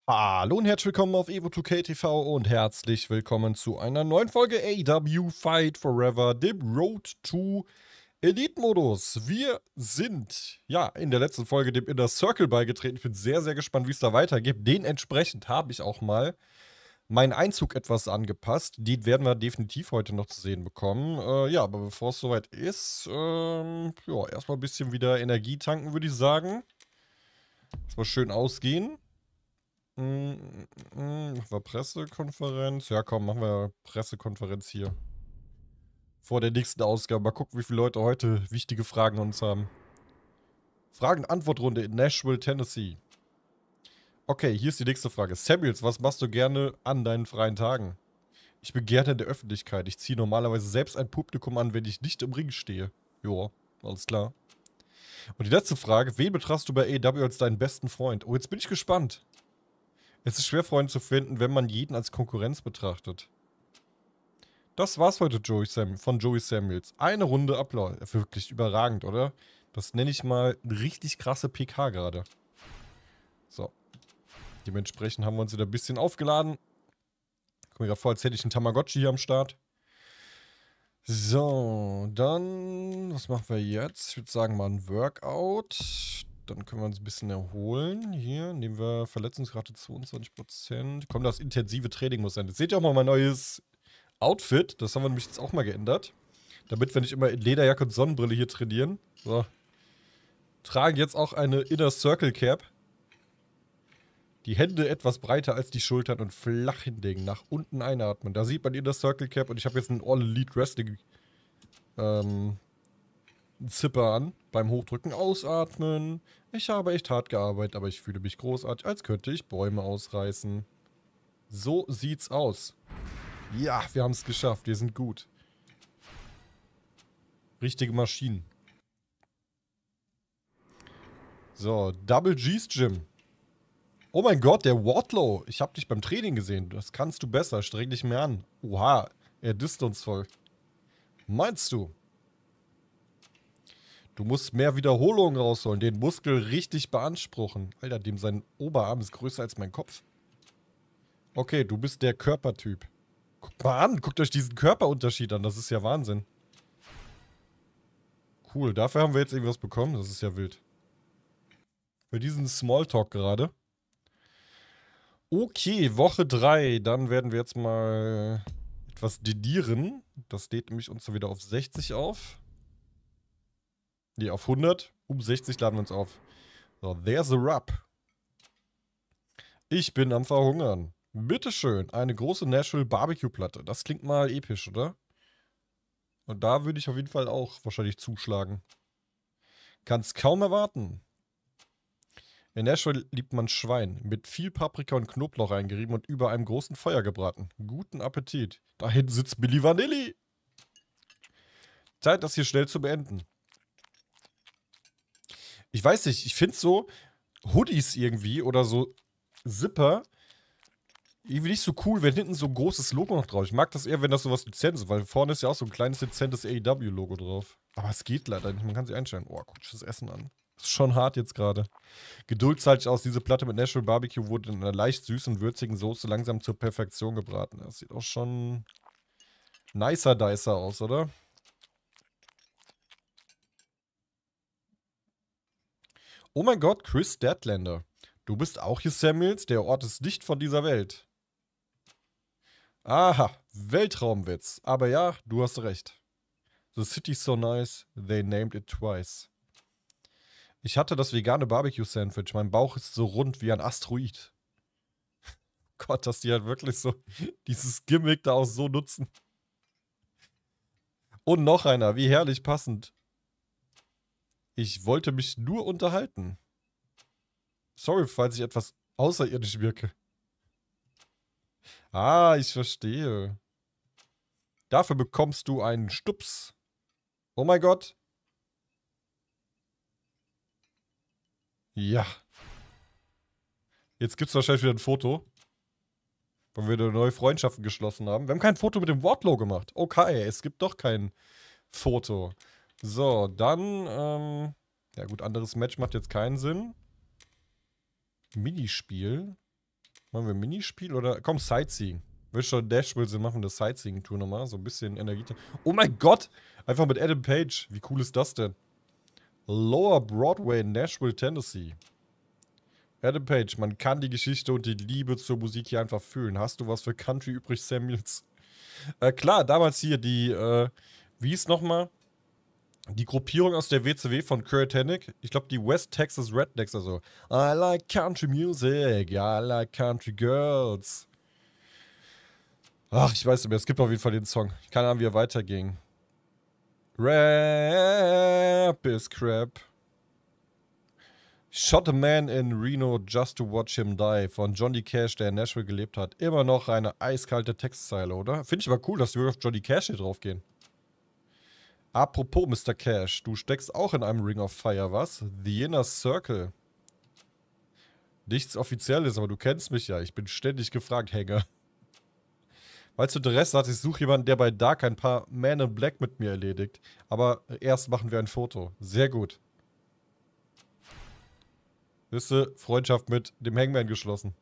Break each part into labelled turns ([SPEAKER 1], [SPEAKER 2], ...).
[SPEAKER 1] Hallo und herzlich willkommen auf Evo2K TV und herzlich willkommen zu einer neuen Folge AW Fight Forever, dem Road to Elite Modus. Wir sind ja in der letzten Folge dem Inner Circle beigetreten. Ich bin sehr, sehr gespannt, wie es da weitergeht. Dementsprechend habe ich auch mal meinen Einzug etwas angepasst. Den werden wir definitiv heute noch zu sehen bekommen. Ja, aber bevor es soweit ist, ja, erstmal ein bisschen wieder Energie tanken, würde ich sagen. Erstmal schön ausgehen. War Pressekonferenz? Ja, komm, machen wir Pressekonferenz hier. Vor der nächsten Ausgabe. Mal gucken, wie viele Leute heute wichtige Fragen an uns haben. Fragen-Antwort-Runde in Nashville, Tennessee. Okay, hier ist die nächste Frage. Samuels, was machst du gerne an deinen freien Tagen? Ich bin gerne in der Öffentlichkeit. Ich ziehe normalerweise selbst ein Publikum an, wenn ich nicht im Ring stehe. Joa, alles klar. Und die letzte Frage. Wen betrachtest du bei AEW als deinen besten Freund? Oh, jetzt bin ich gespannt. Es ist schwer, Freunde zu finden, wenn man jeden als Konkurrenz betrachtet. Das war's heute von Joey Samuels. Eine Runde Applaus. Wirklich überragend, oder? Das nenne ich mal eine richtig krasse PK gerade. So. Dementsprechend haben wir uns wieder ein bisschen aufgeladen. Kommt mir gerade vor, als hätte ich einen Tamagotchi hier am Start. So, dann, was machen wir jetzt? Ich würde sagen, mal ein Workout. Dann können wir uns ein bisschen erholen. Hier nehmen wir Verletzungsrate 22%. Komm, das intensive Training muss sein. Jetzt seht ihr auch mal mein neues Outfit. Das haben wir nämlich jetzt auch mal geändert. Damit wir nicht immer in Lederjacke und Sonnenbrille hier trainieren. So. Tragen jetzt auch eine Inner Circle Cap. Die Hände etwas breiter als die Schultern und flach hinlegen. Nach unten einatmen. Da sieht man Inner Circle Cap und ich habe jetzt einen All Elite Wrestling Zipper an. Beim Hochdrücken ausatmen. Ich habe echt hart gearbeitet, aber ich fühle mich großartig, als könnte ich Bäume ausreißen. So sieht's aus. Ja, wir haben es geschafft. Wir sind gut. Richtige Maschinen. So, Double G's Gym. Oh mein Gott, der Wardlow. Ich habe dich beim Training gesehen. Das kannst du besser. Streng dich mehr an. Oha, er disst uns voll. Meinst du? Du musst mehr Wiederholungen rausholen. Den Muskel richtig beanspruchen. Alter, dem sein Oberarm ist größer als mein Kopf. Okay, du bist der Körpertyp. Guckt mal an. Guckt euch diesen Körperunterschied an. Das ist ja Wahnsinn. Cool, dafür haben wir jetzt irgendwas bekommen. Das ist ja wild. Für diesen Smalltalk gerade. Okay, Woche 3. Dann werden wir jetzt mal etwas dedieren. Das lädt nämlich uns dann wieder auf 60 auf. Nee, auf 100. Um 60 laden wir uns auf. So, there's a rub. Ich bin am Verhungern. Bitteschön, eine große Nashville Barbecue-Platte. Das klingt mal episch, oder? Und da würde ich auf jeden Fall auch wahrscheinlich zuschlagen. Kann's kaum erwarten. In Nashville liebt man Schwein, mit viel Paprika und Knoblauch eingerieben und über einem großen Feuer gebraten. Guten Appetit. Da hinten sitzt Billy Vanilli. Zeit, das hier schnell zu beenden. Ich weiß nicht, ich finde so Hoodies irgendwie oder so Zipper irgendwie nicht so cool, wenn hinten so ein großes Logo noch drauf ist. Ich mag das eher, wenn das sowas Dezentes ist, weil vorne ist ja auch so ein kleines dezentes AEW-Logo drauf. Aber es geht leider nicht, man kann sich einstellen. Oh, guck dir das Essen an. Das ist schon hart jetzt gerade. Geduld zahlt sich aus. Diese Platte mit Nashville Barbecue wurde in einer leicht süßen, würzigen Soße langsam zur Perfektion gebraten. Das sieht auch schon nicer dicer aus, oder? Oh mein Gott, Chris Statlander. Du bist auch hier Samuels? Der Ort ist nicht von dieser Welt. Aha, Weltraumwitz. Aber ja, du hast recht. The city's so nice, they named it twice. Ich hatte das vegane Barbecue-Sandwich. Mein Bauch ist so rund wie ein Asteroid. Gott, dass die halt wirklich so dieses Gimmick da auch so nutzen. Und noch einer, wie herrlich passend. Ich wollte mich nur unterhalten. Sorry, falls ich etwas außerirdisch wirke. Ah, ich verstehe. Dafür bekommst du einen Stups. Oh mein Gott. Ja. Jetzt gibt's wahrscheinlich wieder ein Foto. Weil wir neue Freundschaften geschlossen haben. Wir haben kein Foto mit dem Wardlow gemacht. Okay, es gibt doch kein Foto. So, dann, ja gut, anderes Match macht jetzt keinen Sinn. Minispiel. Machen wir ein Minispiel oder? Komm, Sightseeing. Will schon Nashville Sinn machen, das Sightseeing-Tour nochmal. So ein bisschen Energie. Oh mein Gott! Einfach mit Adam Page. Wie cool ist das denn? Lower Broadway in Nashville, Tennessee. Adam Page, man kann die Geschichte und die Liebe zur Musik hier einfach fühlen. Hast du was für Country übrig, Samuels? Klar, damals hier die, wie ist nochmal? Die Gruppierung aus der WCW von Kurt Hennig. Ich glaube, die West Texas Rednecks, also. I like country music, I like country girls. Ach, ich weiß nicht mehr, es gibt auf jeden Fall den Song. Keine Ahnung, wie er weiterging. Rap is crap. Shot a man in Reno just to watch him die von Johnny Cash, der in Nashville gelebt hat. Immer noch eine eiskalte Textzeile, oder? Finde ich aber cool, dass wir auf Johnny Cash hier drauf gehen. Apropos Mr. Cash, du steckst auch in einem Ring of Fire, was? The Inner Circle. Nichts Offizielles, aber du kennst mich ja. Ich bin ständig gefragt, Hänger. Falls du Interesse hast, ich suche jemanden, der bei Dark ein paar Man in Black mit mir erledigt. Aber erst machen wir ein Foto. Sehr gut. Wisst ihr, Freundschaft mit dem Hangman geschlossen.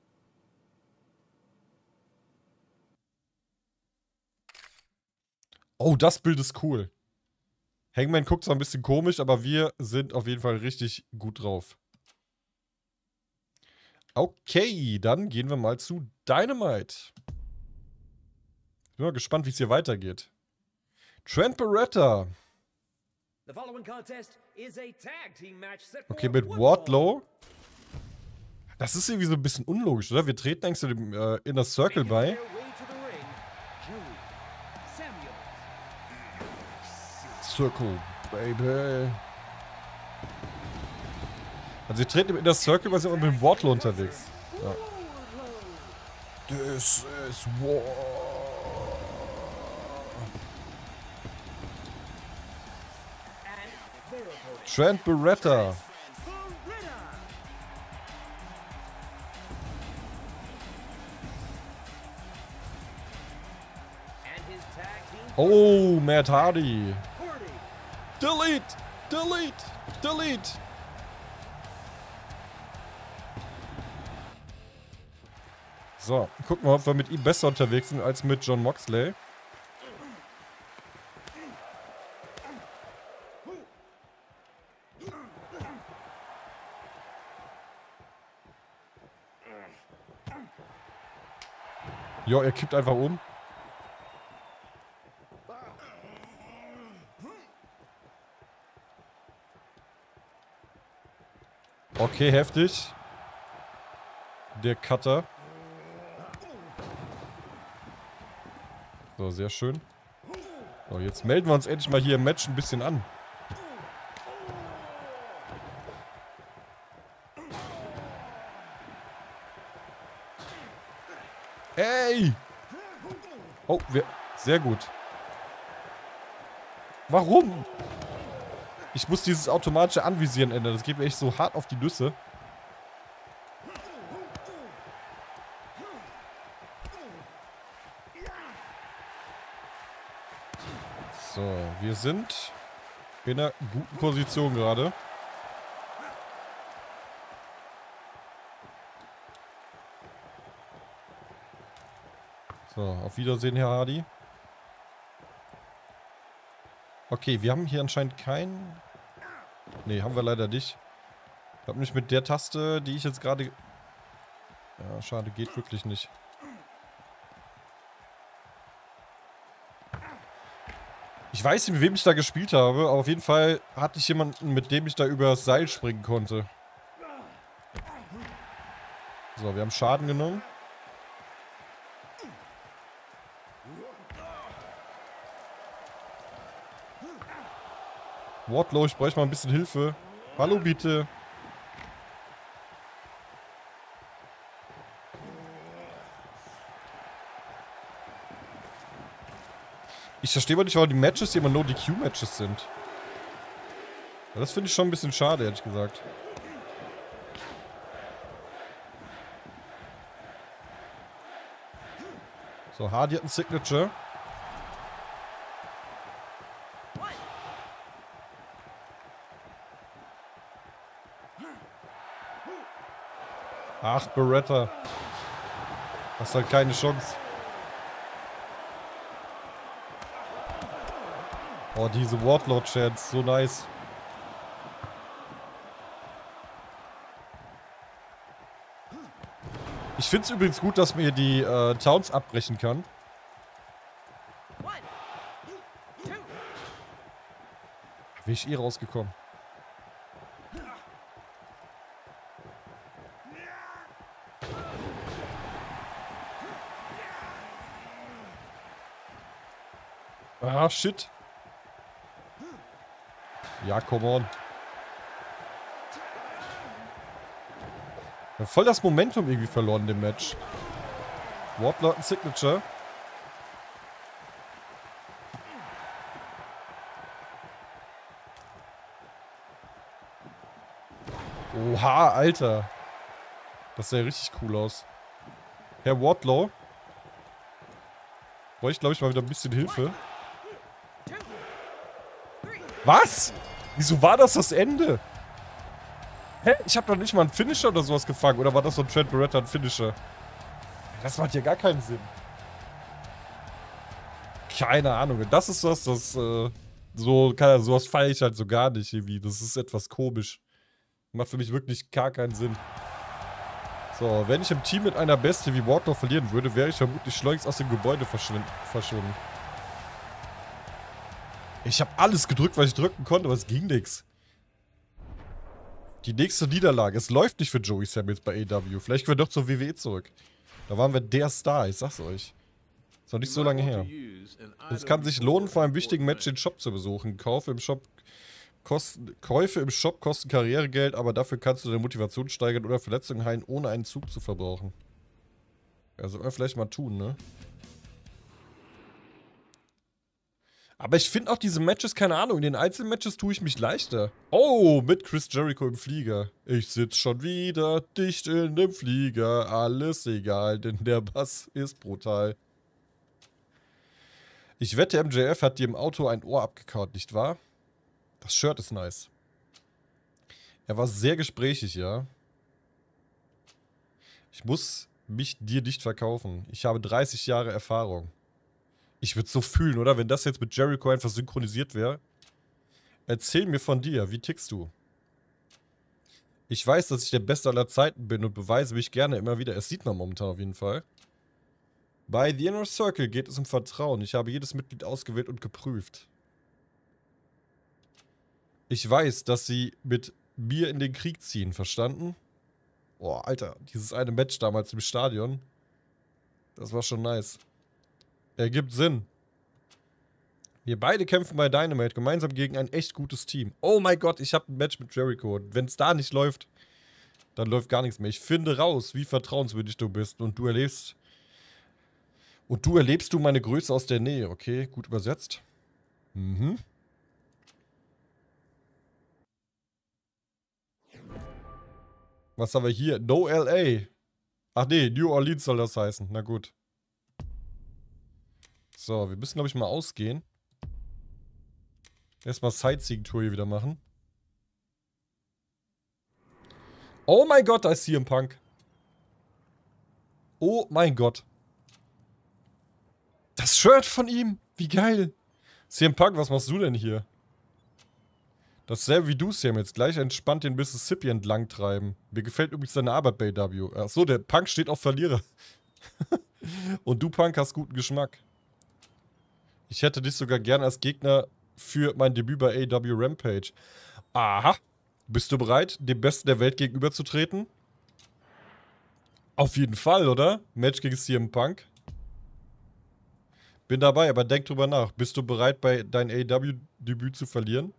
[SPEAKER 1] Oh, das Bild ist cool. Hangman guckt zwar ein bisschen komisch, aber wir sind auf jeden Fall richtig gut drauf. Okay, dann gehen wir mal zu Dynamite. Bin mal gespannt, wie es hier weitergeht. Trent Beretta. Okay, mit Wardlow. Das ist irgendwie so ein bisschen unlogisch, oder? Wir treten eigentlich zu dem Inner Circle bei. Circle, baby. Also wir treten im Inner Circle, weil sie auch mit dem Wardlow unterwegs. Ja. This is war. Trent Beretta. Oh, Matt Hardy. Delete! Delete! Delete! So, gucken wir, ob wir mit ihm besser unterwegs sind als mit Jon Moxley. Jo, er kippt einfach um. Okay, heftig. Der Cutter. So, sehr schön. So, jetzt melden wir uns endlich mal hier im Match ein bisschen an. Ey! Oh, sehr gut. Warum? Ich muss dieses automatische Anvisieren ändern. Das geht mir echt so hart auf die Nüsse. So, wir sind in einer guten Position gerade. So, auf Wiedersehen, Herr Hardy. Okay, wir haben hier anscheinend keinen... Ne, haben wir leider nicht. Ich glaube nicht mit der Taste, die ich jetzt gerade... Ja, schade, geht wirklich nicht. Ich weiß nicht, mit wem ich da gespielt habe, aber auf jeden Fall hatte ich jemanden, mit dem ich da über das Seil springen konnte. So, wir haben Schaden genommen. Wardlow, ich bräuchte mal ein bisschen Hilfe. Hallo, bitte. Ich verstehe aber nicht, warum die Matches hier immer No-DQ-Matches sind. Ja, das finde ich schon ein bisschen schade, ehrlich gesagt. So, Hardy hat ein Signature. Ach, Beretta. Hast halt keine Chance. Oh, diese Wardlow-Chance, so nice. Ich finde es übrigens gut, dass man hier die Towns abbrechen kann. Wie ich eh rausgekommen. Ah, shit. Ja, come on. Wir haben voll das Momentum irgendwie verloren in dem Match. Wardlow hat ein Signature. Oha, Alter. Das sah ja richtig cool aus. Herr Wardlow. Brauche ich, glaube ich, mal wieder ein bisschen Hilfe. Was? Wieso war das Ende? Hä? Ich habe doch nicht mal einen Finisher oder sowas gefangen. Oder war das so ein Trent Beretta ein Finisher? Das macht ja gar keinen Sinn. Keine Ahnung. Das ist was, das, sowas feiere ich halt so gar nicht irgendwie. Das ist etwas komisch. Macht für mich wirklich gar keinen Sinn. So, wenn ich im Team mit einer Bestie wie Wardlow verlieren würde, wäre ich vermutlich schleunigst aus dem Gebäude verschwunden. Ich habe alles gedrückt, was ich drücken konnte, aber es ging nichts. Die nächste Niederlage. Es läuft nicht für Joey Samuels bei AEW. Vielleicht können wir doch zur WWE zurück. Da waren wir der Star, ich sag's euch. Ist noch nicht so lange her. Es kann sich lohnen, vor einem wichtigen Match den Shop zu besuchen. Käufe im Shop kosten Karrieregeld, aber dafür kannst du deine Motivation steigern oder Verletzungen heilen, ohne einen Zug zu verbrauchen. Ja, sollten wir vielleicht mal tun, ne? Aber ich finde auch diese Matches, keine Ahnung, in den Einzelmatches tue ich mich leichter. Oh, mit Chris Jericho im Flieger. Ich sitz schon wieder dicht in dem Flieger. Alles egal, denn der Bass ist brutal. Ich wette, MJF hat dir im Auto ein Ohr abgekaut, nicht wahr? Das Shirt ist nice. Er war sehr gesprächig, ja. Ich muss mich dir nicht verkaufen. Ich habe 30 Jahre Erfahrung. Ich würde es so fühlen, oder? Wenn das jetzt mit Jericho einfach synchronisiert wäre. Erzähl mir von dir. Wie tickst du? Ich weiß, dass ich der Beste aller Zeiten bin und beweise mich gerne immer wieder. Es sieht man momentan auf jeden Fall. Bei The Inner Circle geht es um Vertrauen. Ich habe jedes Mitglied ausgewählt und geprüft. Ich weiß, dass sie mit mir in den Krieg ziehen. Verstanden? Boah, Alter. Dieses eine Match damals im Stadion. Das war schon nice. Ergibt Sinn. Wir beide kämpfen bei Dynamite gemeinsam gegen ein echt gutes Team. Oh mein Gott, ich habe ein Match mit Jericho. Und wenn es da nicht läuft, dann läuft gar nichts mehr. Ich finde raus, wie vertrauenswürdig du bist. Und du erlebst meine Größe aus der Nähe. Okay, gut übersetzt. Mhm. Was haben wir hier? No LA. Ach nee, New Orleans soll das heißen. Na gut. So, wir müssen, glaube ich, mal ausgehen. Erstmal Sightseeing-Tour hier wieder machen. Oh mein Gott, da ist CM Punk. Oh mein Gott. Das Shirt von ihm. Wie geil. CM Punk, was machst du denn hier? Dasselbe wie du, Sam, jetzt gleich entspannt den Mississippi entlang treiben. Mir gefällt übrigens deine Arbeit bei AEW. Achso, der Punk steht auf Verlierer. Und du, Punk, hast guten Geschmack. Ich hätte dich sogar gern als Gegner für mein Debüt bei AEW Rampage. Aha. Bist du bereit, dem Besten der Welt gegenüberzutreten? Auf jeden Fall, oder? Match gegen CM Punk. Bin dabei, aber denk drüber nach. Bist du bereit, bei deinem AEW-Debüt zu verlieren?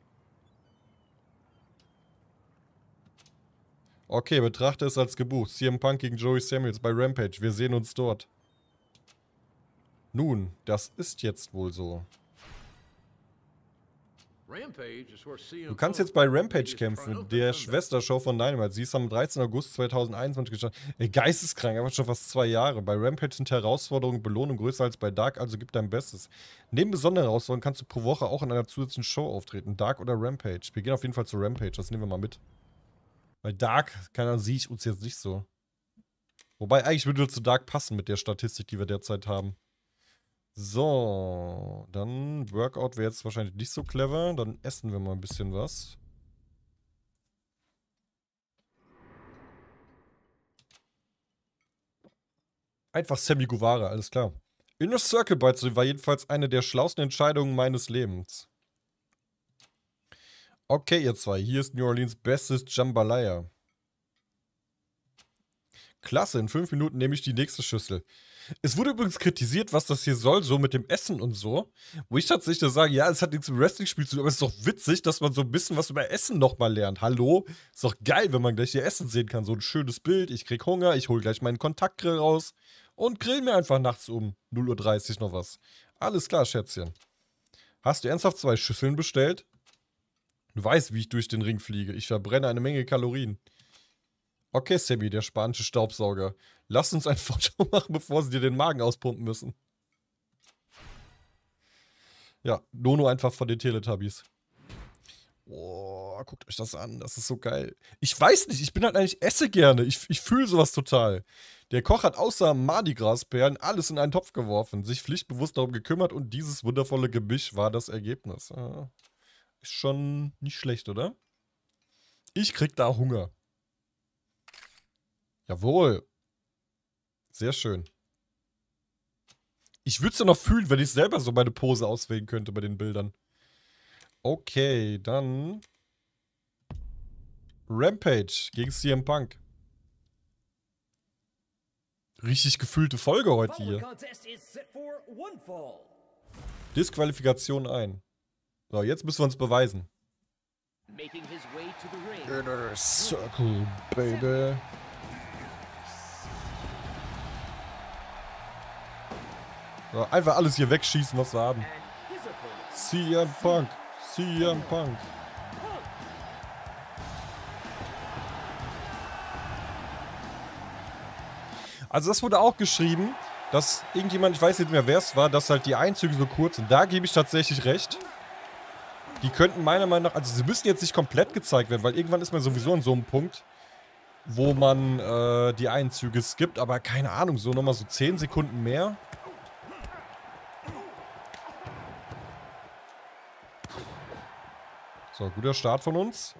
[SPEAKER 1] Okay, betrachte es als gebucht. CM Punk gegen Joey Samuels bei Rampage. Wir sehen uns dort. Nun, das ist jetzt wohl so. Du kannst jetzt bei Rampage kämpfen, der Schwestershow von Dynamite. Sie ist am 13. August 2021 gestartet. Ey, geisteskrank, einfach schon fast 2 Jahre. Bei Rampage sind Herausforderungen und Belohnungen größer als bei Dark, also gib dein Bestes. Neben besonderen Herausforderungen kannst du pro Woche auch in einer zusätzlichen Show auftreten. Dark oder Rampage. Wir gehen auf jeden Fall zu Rampage, das nehmen wir mal mit. Bei Dark, keine Ahnung, sehe ich uns jetzt nicht so. Wobei, eigentlich würde zu Dark passen mit der Statistik, die wir derzeit haben. So, dann Workout wäre jetzt wahrscheinlich nicht so clever. Dann essen wir mal ein bisschen was. Einfach Sammy Guevara, alles klar. Inner Circle Bites war jedenfalls eine der schlauesten Entscheidungen meines Lebens. Okay, ihr zwei, hier ist New Orleans bestes Jambalaya. Klasse, in 5 Minuten nehme ich die nächste Schüssel. Es wurde übrigens kritisiert, was das hier soll, so mit dem Essen und so. Wo ich tatsächlich sage, ja, es hat nichts mit Wrestling-Spiel zu tun, aber es ist doch witzig, dass man so ein bisschen was über Essen nochmal lernt. Hallo? Ist doch geil, wenn man gleich hier Essen sehen kann. So ein schönes Bild, ich krieg Hunger, ich hole gleich meinen Kontaktgrill raus und grill mir einfach nachts um 0:30 Uhr noch was. Alles klar, Schätzchen. Hast du ernsthaft 2 Schüsseln bestellt? Du weißt, wie ich durch den Ring fliege. Ich verbrenne eine Menge Kalorien. Okay, Sammy, der spanische Staubsauger. Lass uns ein Foto machen, bevor sie dir den Magen auspumpen müssen. Ja, Nono einfach von den Teletubbies. Boah, guckt euch das an. Das ist so geil. Ich weiß nicht, ich bin halt eigentlich esse gerne. Ich fühle sowas total. Der Koch hat außer Mardi Gras Perlen alles in einen Topf geworfen, sich pflichtbewusst darum gekümmert und dieses wundervolle Gemisch war das Ergebnis. Ist schon nicht schlecht, oder? Ich krieg da Hunger. Jawohl. Sehr schön. Ich würde es ja noch fühlen, wenn ich selber so meine Pose auswählen könnte bei den Bildern. Okay, dann Rampage gegen CM Punk. Richtig gefühlte Folge heute hier. Disqualifikation ein. So, jetzt müssen wir uns beweisen. Inner Circle, baby. So, einfach alles hier wegschießen, was wir haben. CM Punk. CM Punk. Also das wurde auch geschrieben, dass irgendjemand, ich weiß nicht mehr wer es war, dass halt die Einzüge so kurz sind. Da gebe ich tatsächlich recht. Die könnten meiner Meinung nach, also sie müssen jetzt nicht komplett gezeigt werden, weil irgendwann ist man sowieso an so einem Punkt, wo man die Einzüge skippt, aber keine Ahnung, so nochmal so 10 Sekunden mehr. So, guter Start von uns.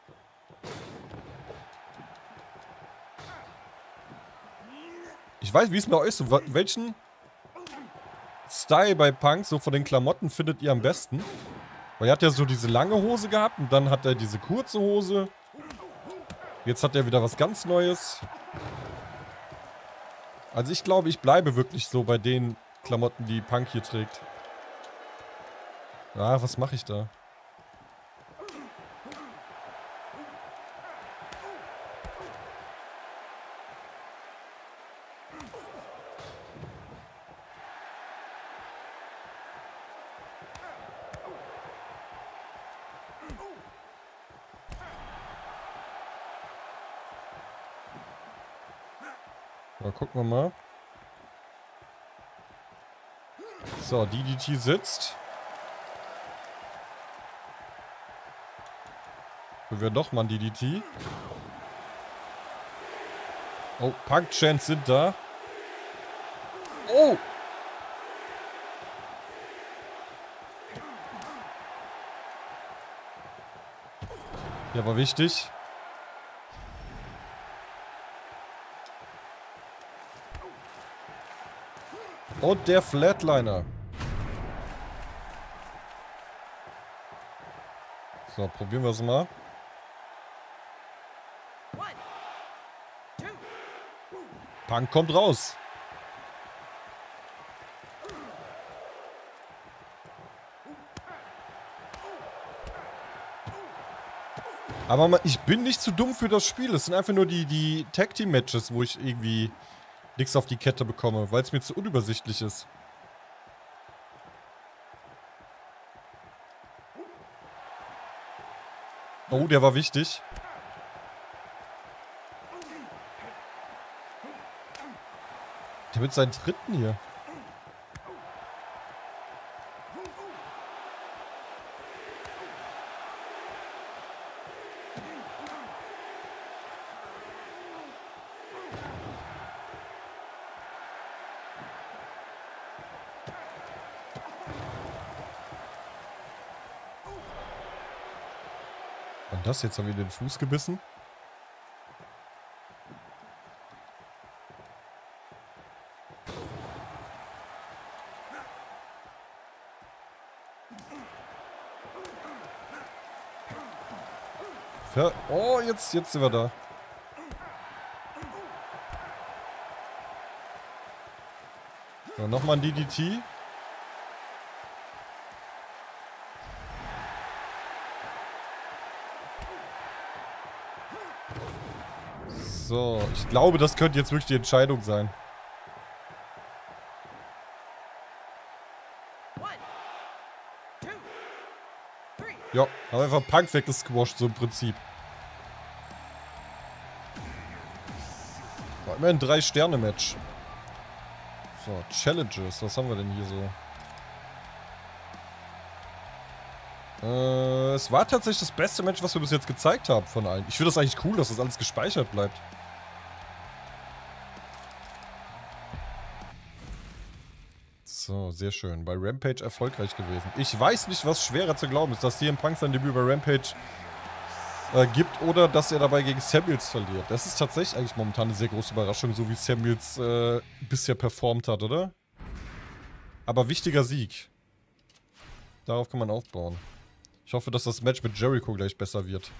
[SPEAKER 1] Ich weiß, wie es bei euch so, welchen Style bei Punk so von den Klamotten findet ihr am besten? Weil er hat ja so diese lange Hose gehabt und dann hat er diese kurze Hose. Jetzt hat er wieder was ganz Neues. Also ich glaube, ich bleibe wirklich so bei den Klamotten, die Punk hier trägt. Ah, was mache ich da? Na, gucken wir mal. So, DDT sitzt. Wir werden doch mal ein DDT. Oh, Punk-Chants sind da. Oh! Ja, war wichtig. Und der Flatliner. So, probieren wir es mal. Punk kommt raus. Aber ich bin nicht zu dumm für das Spiel. Es sind einfach nur die Tag-Team-Matches, wo ich irgendwie nichts auf die Kette bekomme, weil es mir zu unübersichtlich ist. Oh, der war wichtig. Der mit seinen Tritten hier. Und das jetzt haben wir den Fuß gebissen. Oh, jetzt sind wir da. So, nochmal ein DDT. So, ich glaube, das könnte jetzt wirklich die Entscheidung sein. Ja, haben einfach Punk weggesquasht, so im Prinzip. War immerhin ein 3-Sterne-Match. So, Challenges, was haben wir denn hier so? Es war tatsächlich das beste Match, was wir bis jetzt gezeigt haben von allen. Ich finde das eigentlich cool, dass das alles gespeichert bleibt. So, sehr schön. Bei Rampage erfolgreich gewesen. Ich weiß nicht, was schwerer zu glauben ist, dass CM Punk sein Debüt bei Rampage gibt oder dass er dabei gegen Samuels verliert. Das ist tatsächlich eigentlich momentan eine sehr große Überraschung, so wie Samuels bisher performt hat, oder? Aber wichtiger Sieg. Darauf kann man aufbauen. Ich hoffe, dass das Match mit Jericho gleich besser wird.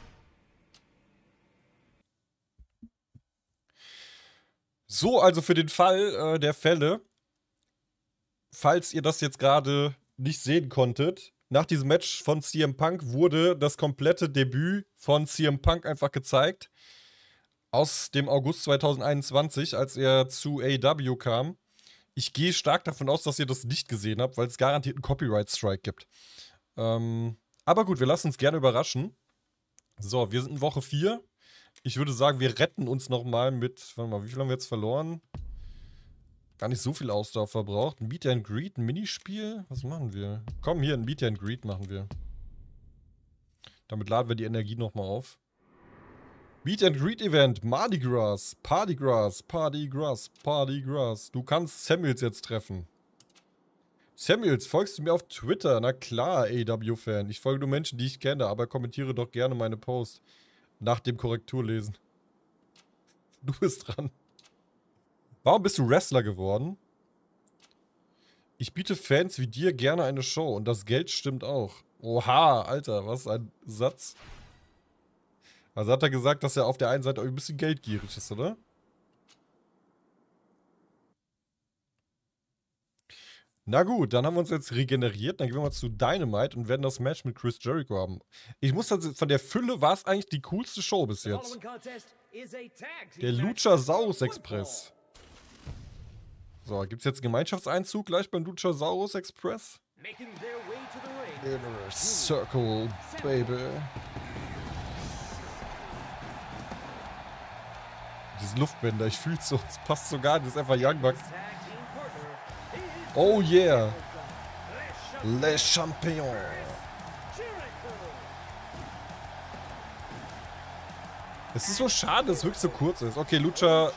[SPEAKER 1] So, also für den Fall der Fälle, falls ihr das jetzt gerade nicht sehen konntet, nach diesem Match von CM Punk wurde das komplette Debüt von CM Punk einfach gezeigt. Aus dem August 2021, als er zu AEW kam. Ich gehe stark davon aus, dass ihr das nicht gesehen habt, weil es garantiert einen Copyright-Strike gibt. Aber gut, wir lassen uns gerne überraschen. So, wir sind in Woche 4. Ich würde sagen, wir retten uns nochmal mit, warte mal, wie viel haben wir jetzt verloren? Gar nicht so viel Ausdauer verbraucht. Ein Meet and Greet, ein Minispiel? Was machen wir? Komm, hier, ein Meet and Greet machen wir. Damit laden wir die Energie nochmal auf. Meet and Greet Event, Mardi Gras, Party Gras, Party Gras, Party Gras. Du kannst Samuels jetzt treffen. Samuels, folgst du mir auf Twitter? Na klar, AEW-Fan. Ich folge nur Menschen, die ich kenne, aber kommentiere doch gerne meine Posts. Nach dem Korrekturlesen. Du bist dran. Warum bist du Wrestler geworden? Ich biete Fans wie dir gerne eine Show und das Geld stimmt auch. Oha, Alter, was ein Satz. Also hat er gesagt, dass er auf der einen Seite auch ein bisschen geldgierig ist, oder? Na gut, dann haben wir uns jetzt regeneriert. Dann gehen wir mal zu Dynamite und werden das Match mit Chris Jericho haben. Ich muss also, von der Fülle war es eigentlich die coolste Show bis jetzt. Der Luchasaurus Express. So, gibt es jetzt einen Gemeinschaftseinzug gleich beim Luchasaurus Express? Inner Circle, baby. Diese Luftbänder, ich fühl's so, es passt so gar nicht, das ist einfach Young Bucks. Oh yeah. Les Champions. Es ist so schade, dass es wirklich so kurz ist. Okay, Lucha.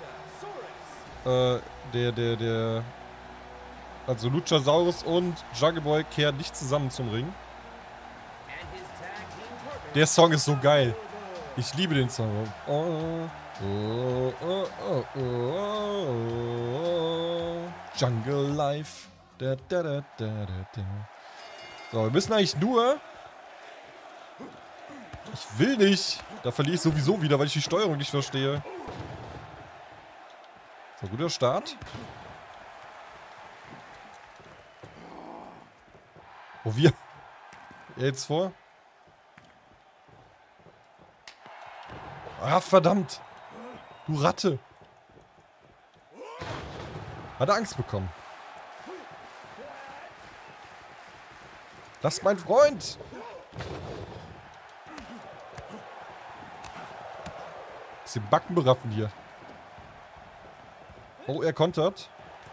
[SPEAKER 1] Also Luchasaurus und Jungle Boy kehren nicht zusammen zum Ring. Der Song ist so geil. Ich liebe den Song. Oh, oh, oh, oh, oh, oh. Jungle Life. Da, da, da, da, da. So, wir müssen eigentlich nur... Ich will nicht. Da verliere ich sowieso wieder, weil ich die Steuerung nicht verstehe. So, guter Start. Wo wir... Jetzt vor. Ah, verdammt. Du Ratte. Hat er Angst bekommen. Das ist mein Freund. Ist den Backen beraffen hier. Oh, er kontert.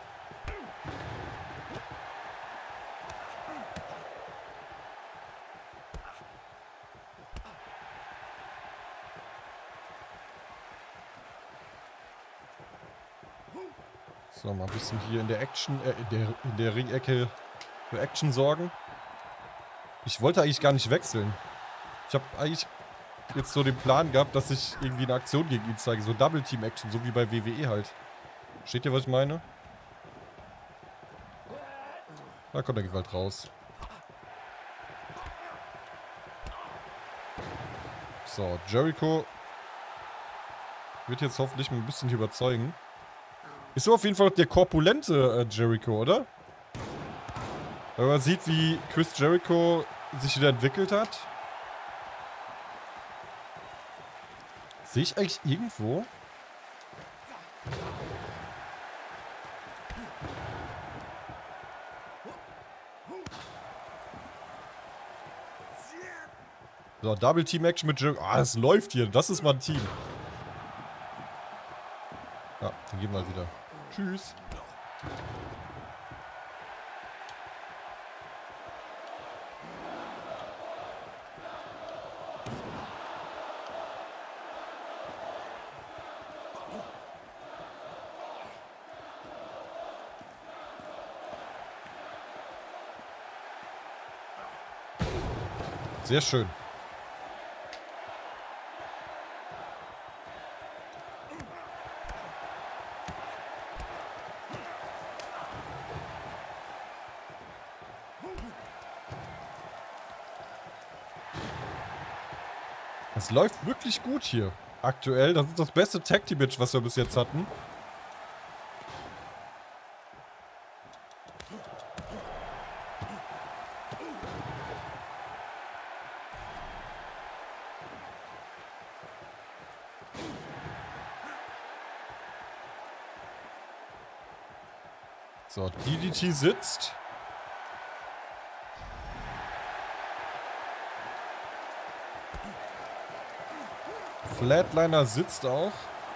[SPEAKER 1] So, mal ein bisschen hier in der Action, in der Ringecke für Action sorgen. Ich wollte eigentlich gar nicht wechseln. Ich habe eigentlich jetzt so den Plan gehabt, dass ich irgendwie eine Aktion gegen ihn zeige. So Double-Team-Action, so wie bei WWE halt. Steht ihr, was ich meine? Da kommt der Gewalt raus. So, Jericho wird jetzt hoffentlich ein bisschen überzeugen. Ist so auf jeden Fall der korpulente Jericho, oder? Weil man sieht, wie Chris Jericho sich wieder entwickelt hat. Sehe ich eigentlich irgendwo? So, Double Team Action mit Jericho. Ah, es läuft hier. Das ist mal ein Team. Ja, dann gehen wir wieder. Tschüss. Sehr schön. Es läuft wirklich gut hier. Aktuell. Das ist das beste Tag Team Match, was wir bis jetzt hatten. So, DDT sitzt. Flatliner sitzt auch.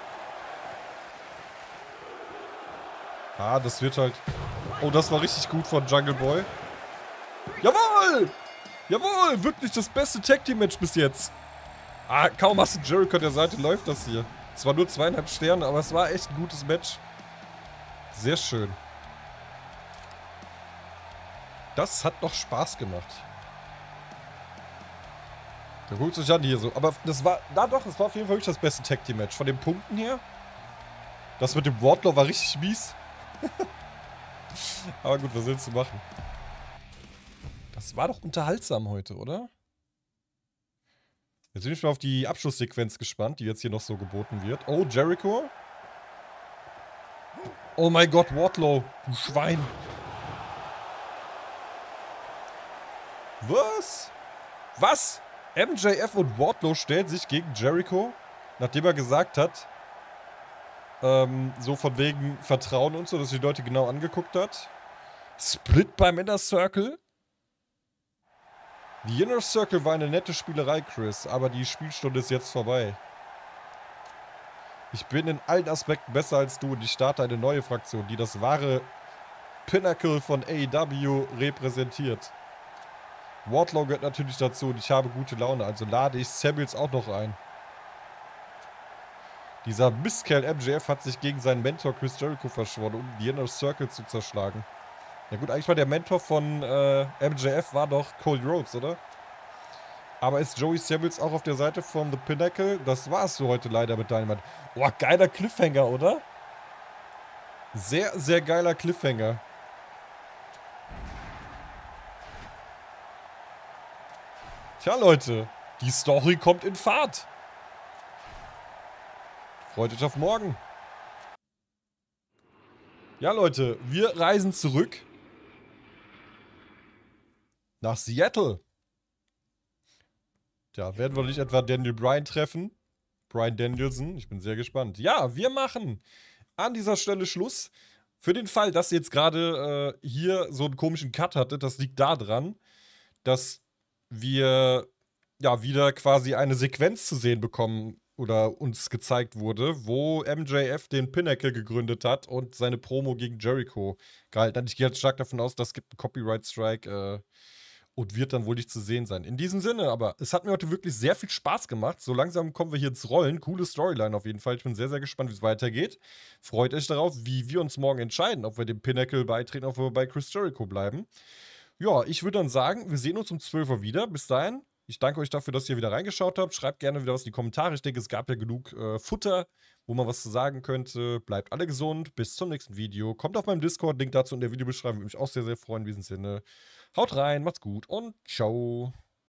[SPEAKER 1] Ah, das wird halt... Oh, das war richtig gut von Jungle Boy. Jawohl! Jawohl! Wirklich das beste Tag Team Match bis jetzt. Ah, kaum hast du Jericho an der Seite, läuft das hier. Zwar nur 2,5 Sterne, aber es war echt ein gutes Match. Sehr schön. Das hat doch Spaß gemacht. Da guckt sich an hier so. Aber das war... Na doch, das war auf jeden Fall wirklich das beste Tag Team Match. Von den Punkten her. Das mit dem Wardlow war richtig mies. Aber gut, was willst du machen? Das war doch unterhaltsam heute, oder? Jetzt bin ich mal auf die Abschlusssequenz gespannt, die jetzt hier noch so geboten wird. Oh, Jericho. Oh mein Gott, Wardlow. Du Schwein. Was? Was? MJF und Wardlow stellen sich gegen Jericho, nachdem er gesagt hat, so von wegen Vertrauen und so, dass die Leute genau angeguckt hat. Split beim Inner Circle? Die Inner Circle war eine nette Spielerei, Chris, aber die Spielstunde ist jetzt vorbei. Ich bin in allen Aspekten besser als du und ich starte eine neue Fraktion, die das wahre Pinnacle von AEW repräsentiert. Wardlow gehört natürlich dazu und ich habe gute Laune, also lade ich Samuels auch noch ein. Dieser Mistkerl MJF hat sich gegen seinen Mentor Chris Jericho verschworen, um die Inner Circle zu zerschlagen. Ja gut, eigentlich war der Mentor von MJF war doch Cody Rhodes, oder? Aber ist Joey Samuels auch auf der Seite von The Pinnacle? Das war's so heute leider mit Dynamite. Boah, geiler Cliffhanger, oder? Sehr, sehr geiler Cliffhanger. Tja, Leute, die Story kommt in Fahrt. Freut euch auf morgen. Ja, Leute, wir reisen zurück nach Seattle. Tja, werden wir nicht etwa Daniel Bryan treffen? Bryan Danielson, ich bin sehr gespannt. Ja, wir machen an dieser Stelle Schluss. Für den Fall, dass ihr jetzt gerade hier so einen komischen Cut hattet, das liegt daran, dass wir ja wieder quasi eine Sequenz zu sehen bekommen oder uns gezeigt wurde, wo MJF den Pinnacle gegründet hat und seine Promo gegen Jericho gehalten hat. Ich gehe jetzt stark davon aus, das gibt einen Copyright-Strike und wird dann wohl nicht zu sehen sein. In diesem Sinne, aber es hat mir heute wirklich sehr viel Spaß gemacht. So langsam kommen wir hier ins Rollen. Coole Storyline auf jeden Fall. Ich bin sehr, sehr gespannt, wie es weitergeht. Freut euch darauf, wie wir uns morgen entscheiden, ob wir dem Pinnacle beitreten, ob wir bei Chris Jericho bleiben. Ja, ich würde dann sagen, wir sehen uns um 12 Uhr wieder. Bis dahin, Ich danke euch dafür, dass ihr wieder reingeschaut habt. Schreibt gerne wieder was in die Kommentare. Ich denke, es gab ja genug Futter, wo man was zu sagen könnte. Bleibt alle gesund. Bis zum nächsten Video. Kommt auf meinem Discord. Link dazu in der Videobeschreibung. Würde mich auch sehr, sehr freuen. In diesem Sinne. Haut rein, macht's gut und ciao.